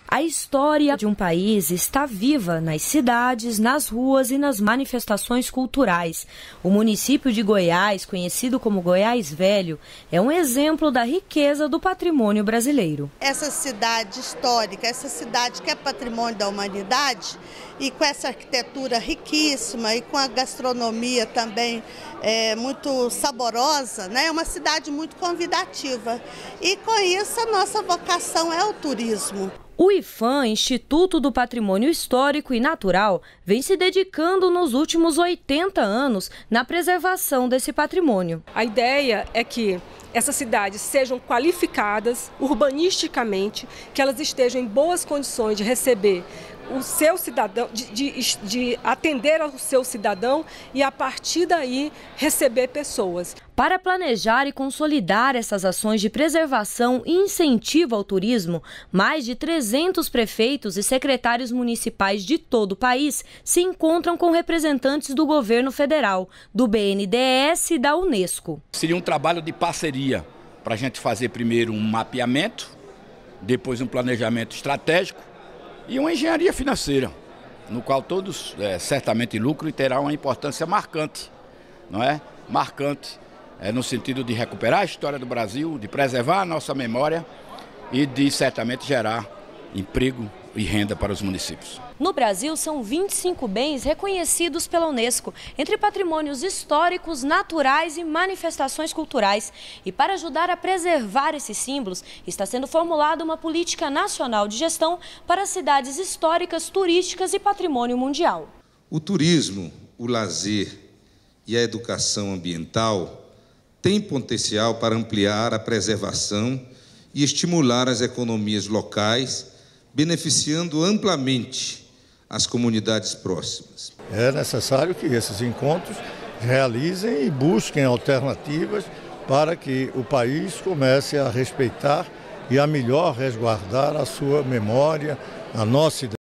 A história de um país está viva nas cidades, nas ruas e nas manifestações culturais. O município de Goiás, conhecido como Goiás Velho, é um exemplo da riqueza do patrimônio brasileiro. Essa cidade histórica, essa cidade que é patrimônio da humanidade, e com essa arquitetura riquíssima e com a gastronomia também muito saborosa, né? É uma cidade muito convidativa. E com isso a nossa vocação é o turismo. O IPHAN, Instituto do Patrimônio Histórico e Natural, vem se dedicando nos últimos 80 anos na preservação desse patrimônio. A ideia é que essas cidades sejam qualificadas urbanisticamente, que elas estejam em boas condições de receber o seu cidadão, de atender ao seu cidadão e a partir daí receber pessoas. Para planejar e consolidar essas ações de preservação e incentivo ao turismo, mais de 300 prefeitos e secretários municipais de todo o país se encontram com representantes do governo federal, do BNDES e da Unesco. Seria um trabalho de parceria para a gente fazer primeiro um mapeamento, depois um planejamento estratégico e uma engenharia financeira, no qual todos certamente lucram e terá uma importância marcante, não é? Marcante no sentido de recuperar a história do Brasil, de preservar a nossa memória e de certamente gerar emprego e renda para os municípios. No Brasil, são 25 bens reconhecidos pela Unesco, entre patrimônios históricos, naturais e manifestações culturais. E para ajudar a preservar esses símbolos, está sendo formulada uma política nacional de gestão para cidades históricas, turísticas e patrimônio mundial. O turismo, o lazer e a educação ambiental têm potencial para ampliar a preservação e estimular as economias locais, beneficiando amplamente as comunidades próximas. É necessário que esses encontros realizem e busquem alternativas para que o país comece a respeitar e a melhor resguardar a sua memória, a nossa identidade.